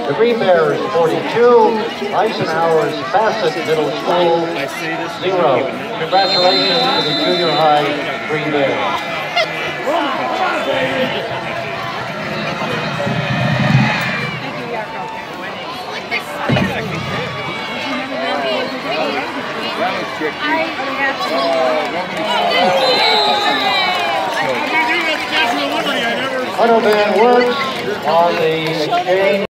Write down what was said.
The Green Bears 42, Eisenhower's Bassett Middle School 0. Congratulations to the junior high Green Bears. Auto Band works on the exchange.